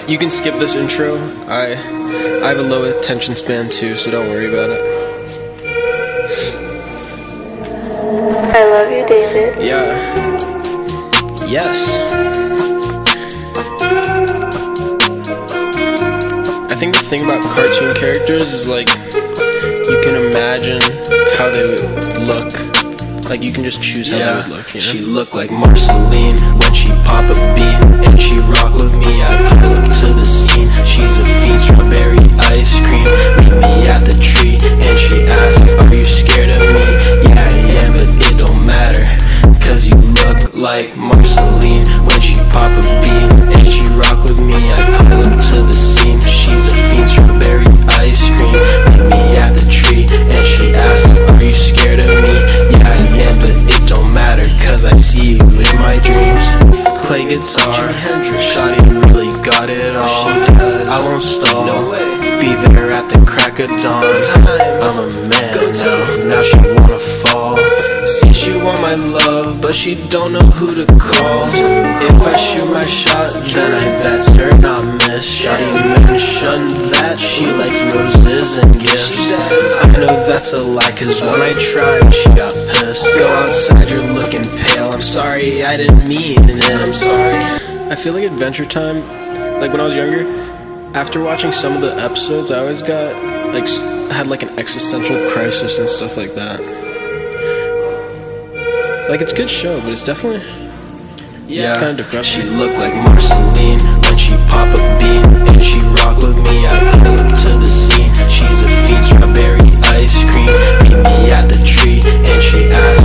You can skip this intro. I have a low attention span too, so don't worry about it. I love you, David. Yeah. Yes. I think the thing about cartoon characters is like you can imagine how they would look. Like you can just choose how they would look, you know? She looked like Marceline when she pop a bean, and she rock with me, I pull up to the scene. She's a fiend, strawberry ice cream, meet me at the tree, and she asks, are you scared of me? Yeah, I am, but it don't matter, cause you look like Marceline when she pop a bean, and she rock with me, I pull up to the scene. She's a fiend, strawberry ice cream, meet me at the tree, and she asks, are you scared of me? Yeah, I am, but it don't matter, cause I see you in my dreams. Play guitar, shawty really got it all. I won't stall, be there at the crack of dawn. I'm a man now she wanna fall. See she want my love, but she don't know who to call. If I shoot my shot, then I better not miss. Shawty mentioned that she likes roses and gifts. I know that's a lie, cause when I tried, she got pissed. Go outside, you're looking pale. I'm sorry, I didn't mean it. I'm sorry. I feel like Adventure Time, like when I was younger, after watching some of the episodes, I always got, like, had like an existential crisis and stuff like that. Like, it's a good show, but it's definitely kind of depressing. She looked like Marceline when she pop a bean, and she rock with me, I pull up to the scene. She's a fiend, strawberry ice cream, meet me at the tree, and she asks,